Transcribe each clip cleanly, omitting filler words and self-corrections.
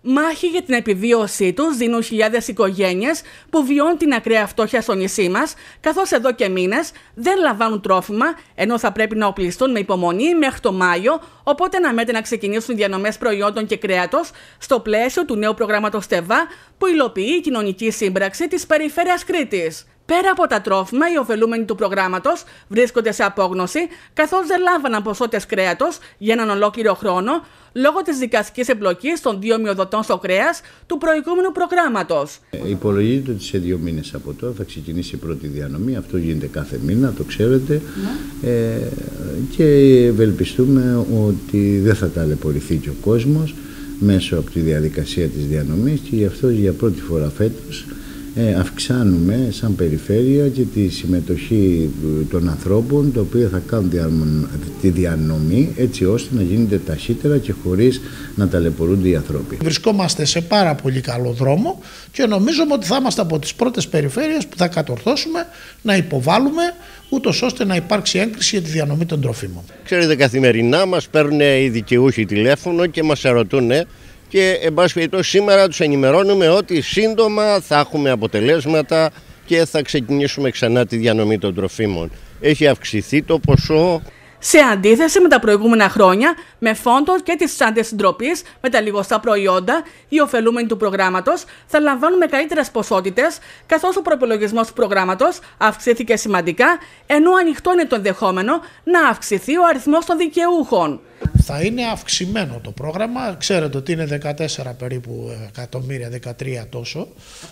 Μάχη για την επιβίωσή τους δίνουν χιλιάδες οικογένειες που βιώνουν την ακραία φτώχεια στο νησί μας, καθώς εδώ και μήνες δεν λαμβάνουν τρόφιμα, ενώ θα πρέπει να οπλιστούν με υπομονή μέχρι το Μάιο, οπότε αναμένεται να ξεκινήσουν οι διανομές προϊόντων και κρέατος στο πλαίσιο του νέου προγράμματος ΤΕΒΑ που υλοποιεί η Κοινωνική Σύμπραξη της Περιφέρειας Κρήτης. Πέρα από τα τρόφιμα, οι ωφελούμενοι του προγράμματος βρίσκονται σε απόγνωση, καθώς δεν λάμβαναν ποσότητες κρέατος για έναν ολόκληρο χρόνο, λόγω της δικαστικής εμπλοκής των 2 μειοδοτών στο κρέας του προηγούμενου προγράμματος. Υπολογίζεται ότι σε 2 μήνες από τώρα θα ξεκινήσει η πρώτη διανομή. Αυτό γίνεται κάθε μήνα, το ξέρετε. Και ευελπιστούμε ότι δεν θα ταλαιπωρηθεί και ο κόσμος μέσω από τη διαδικασία της διανομής και γι' αυτό για πρώτη φορά φέτος αυξάνουμε σαν περιφέρεια και τη συμμετοχή των ανθρώπων, τα οποία θα κάνουν τη διανομή έτσι ώστε να γίνεται ταχύτερα και χωρίς να ταλαιπωρούνται οι άνθρωποι. Βρισκόμαστε σε πάρα πολύ καλό δρόμο και νομίζουμε ότι θα είμαστε από τις πρώτες περιφέρειες που θα κατορθώσουμε να υποβάλουμε ούτως ώστε να υπάρξει έγκριση για τη διανομή των τροφίμων. Ξέρετε, καθημερινά μας παίρνουν οι δικαιούχοι τηλέφωνο και μας ερωτούν και εν πάση περιπτώσει σήμερα τους ενημερώνουμε ότι σύντομα θα έχουμε αποτελέσματα και θα ξεκινήσουμε ξανά τη διανομή των τροφίμων. Έχει αυξηθεί το ποσό. Σε αντίθεση με τα προηγούμενα χρόνια, με φόντο και τις τσάντες συντροπής με τα λιγοστά προϊόντα, οι ωφελούμενοι του προγράμματος θα λαμβάνουν μεγαλύτερες ποσότητες, καθώς ο προϋπολογισμός του προγράμματος αυξήθηκε σημαντικά, ενώ ανοιχτό είναι το ενδεχόμενο να αυξηθεί ο αριθμός των δικαιούχων. Θα είναι αυξημένο το πρόγραμμα, ξέρετε ότι είναι 14 περίπου εκατομμύρια, 13 τόσο,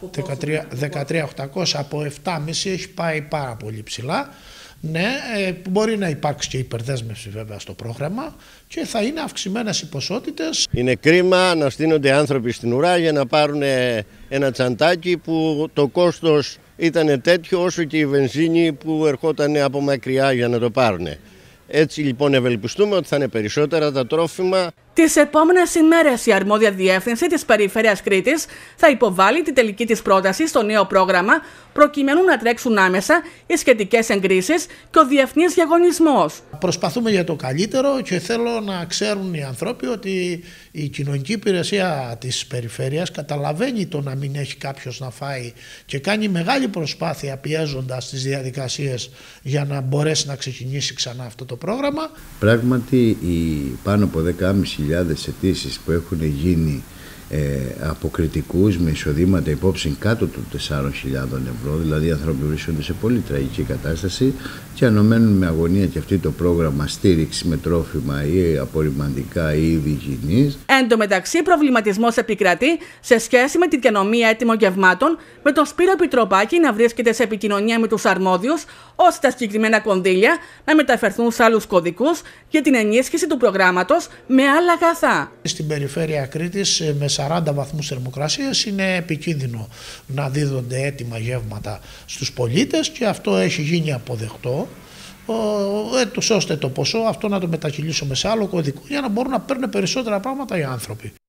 13.800 από 7,5 έχει πάει πάρα πολύ ψηλά. Ναι, μπορεί να υπάρξει και υπερδέσμευση βέβαια στο πρόγραμμα και θα είναι αυξημένες οι ποσότητες. Είναι κρίμα να στείνονται άνθρωποι στην ουρά για να πάρουν ένα τσαντάκι που το κόστος ήταν τέτοιο όσο και η βενζίνη που ερχόταν από μακριά για να το πάρουν. Έτσι λοιπόν ευελπιστούμε ότι θα είναι περισσότερα τα τρόφιμα. Τις επόμενες ημέρες η αρμόδια διεύθυνση της Περιφέρειας Κρήτης θα υποβάλει τη τελική της πρόταση στο νέο πρόγραμμα προκειμένου να τρέξουν άμεσα οι σχετικές εγκρίσεις και ο διεθνής διαγωνισμός. Προσπαθούμε για το καλύτερο και θέλω να ξέρουν οι άνθρωποι ότι η κοινωνική υπηρεσία της περιφέρειας καταλαβαίνει το να μην έχει κάποιος να φάει και κάνει μεγάλη προσπάθεια πιέζοντας τις διαδικασίες για να μπορέσει να ξεκινήσει ξανά αυτό το πρόγραμμα. Πράγματι οι πάνω από 10.500 αιτήσεις που έχουν γίνει από κριτικούς με εισοδήματα υπόψη κάτω των 4.000 ευρώ, δηλαδή οι άνθρωποι βρίσκονται σε πολύ τραγική κατάσταση και αναμένουν με αγωνία και αυτή το πρόγραμμα στήριξη με τρόφιμα ή απορριμαντικά ή είδη υγιεινής. Εν τω μεταξύ, προβληματισμός επικρατεί σε σχέση με την διανομή έτοιμων γευμάτων, με τον Σπύρο Επιτροπάκη να βρίσκεται σε επικοινωνία με τους αρμόδιους, ώστε τα συγκεκριμένα κονδύλια να μεταφερθούν σε άλλους κωδικούς για την ενίσχυση του προγράμματος με άλλα αγαθά. Στην περιφέρεια Κρήτης με 40 βαθμούς θερμοκρασίας είναι επικίνδυνο να δίδονται έτοιμα γεύματα στους πολίτες και αυτό έχει γίνει αποδεκτό, ώστε το ποσό αυτό να το μετακυλήσουμε σε άλλο κωδικό για να μπορούν να παίρνουν περισσότερα πράγματα οι άνθρωποι.